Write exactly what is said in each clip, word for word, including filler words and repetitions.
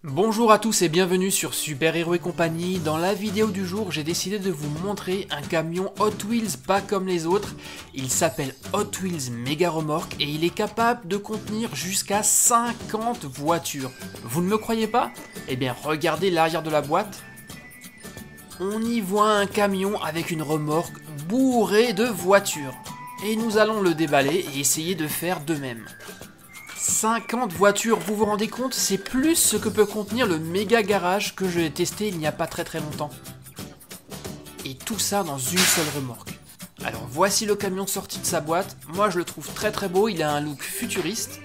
Bonjour à tous et bienvenue sur Super Hero et compagnie. Dans la vidéo du jour, j'ai décidé de vous montrer un camion Hot Wheels pas comme les autres. Il s'appelle Hot Wheels Mega Remorque et il est capable de contenir jusqu'à cinquante voitures. Vous ne me croyez pas? Eh bien, regardez l'arrière de la boîte. On y voit un camion avec une remorque bourrée de voitures. Et nous allons le déballer et essayer de faire de même. cinquante voitures, vous vous rendez compte? C'est plus ce que peut contenir le méga garage que j'ai testé il n'y a pas très très longtemps. Et tout ça dans une seule remorque. Alors voici le camion sorti de sa boîte. Moi je le trouve très très beau, il a un look futuriste.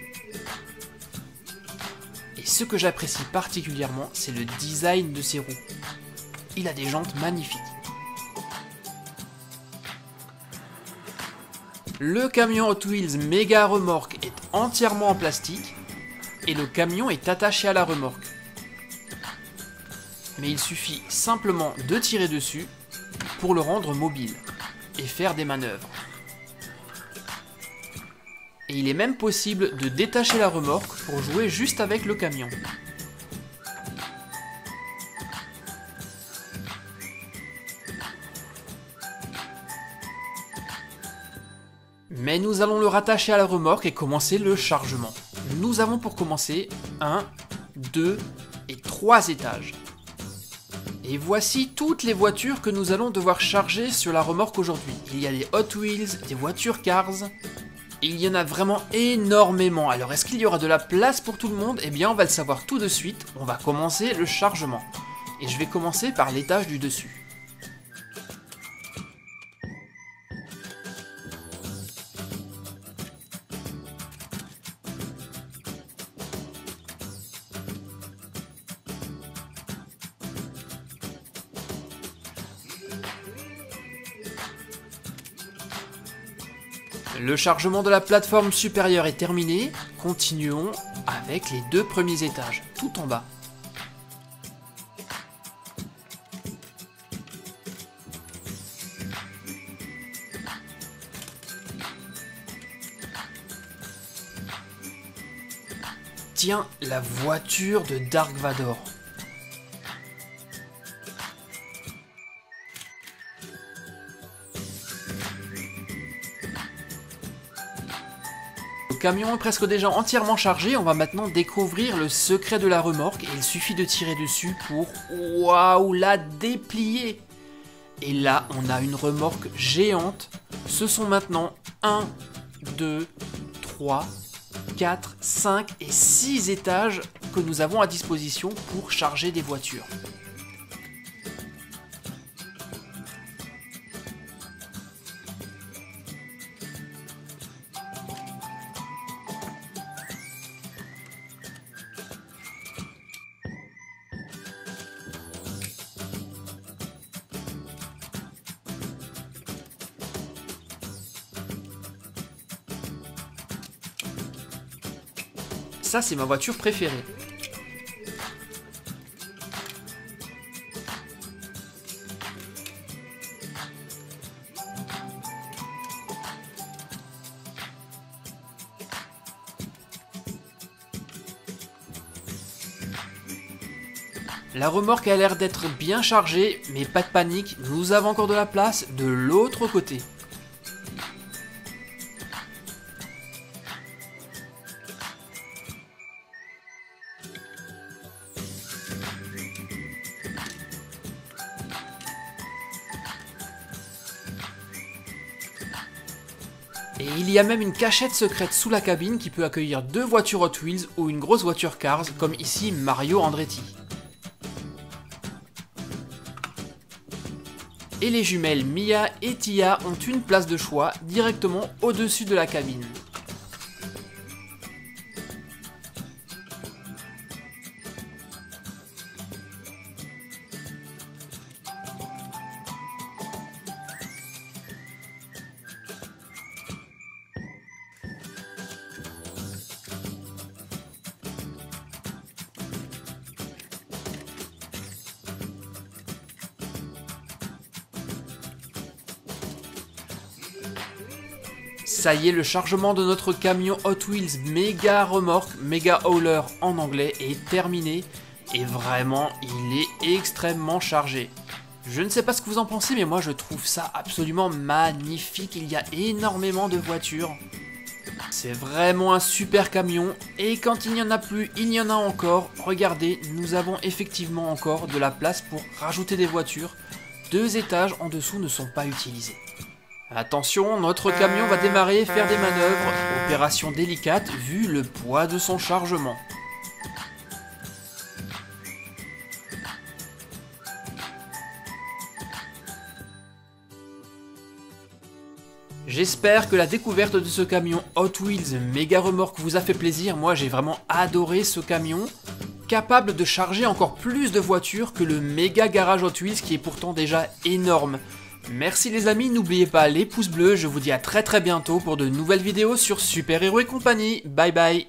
Et ce que j'apprécie particulièrement, c'est le design de ses roues. Il a des jantes magnifiques. Le camion Hot Wheels Mega Remorque est entièrement en plastique et le camion est attaché à la remorque. Mais il suffit simplement de tirer dessus pour le rendre mobile et faire des manœuvres. Et il est même possible de détacher la remorque pour jouer juste avec le camion. Mais nous allons le rattacher à la remorque et commencer le chargement. Nous avons pour commencer un, deux et trois étages. Et voici toutes les voitures que nous allons devoir charger sur la remorque aujourd'hui. Il y a des Hot Wheels, des voitures Cars. Il y en a vraiment énormément. Alors est-ce qu'il y aura de la place pour tout le monde? Eh bien on va le savoir tout de suite. On va commencer le chargement. Et je vais commencer par l'étage du dessus. Le chargement de la plateforme supérieure est terminé. Continuons avec les deux premiers étages, tout en bas. Tiens, la voiture de Dark Vador. Le camion est presque déjà entièrement chargé, on va maintenant découvrir le secret de la remorque et il suffit de tirer dessus pour, waouh, la déplier. Et là, on a une remorque géante. Ce sont maintenant un, deux, trois, quatre, cinq et six étages que nous avons à disposition pour charger des voitures. Ça, c'est ma voiture préférée. La remorque a l'air d'être bien chargée, mais pas de panique, nous avons encore de la place de l'autre côté. Et il y a même une cachette secrète sous la cabine qui peut accueillir deux voitures Hot Wheels ou une grosse voiture Cars, comme ici Mario Andretti. Et les jumelles Mia et Tia ont une place de choix directement au-dessus de la cabine. ça y est, le chargement de notre camion Hot Wheels méga remorque, méga hauler en anglais est terminé. Et vraiment, il est extrêmement chargé. Je ne sais pas ce que vous en pensez, mais moi je trouve ça absolument magnifique. Il y a énormément de voitures. C'est vraiment un super camion. Et quand il n'y en a plus, il y en a encore. Regardez, nous avons effectivement encore de la place pour rajouter des voitures. Deux étages en dessous ne sont pas utilisés. Attention, notre camion va démarrer et faire des manœuvres. Opération délicate vu le poids de son chargement. J'espère que la découverte de ce camion Hot Wheels méga remorque vous a fait plaisir. Moi j'ai vraiment adoré ce camion, capable de charger encore plus de voitures que le méga garage Hot Wheels qui est pourtant déjà énorme. Merci les amis, n'oubliez pas les pouces bleus, je vous dis à très très bientôt pour de nouvelles vidéos sur Super Héros et compagnie. Bye bye.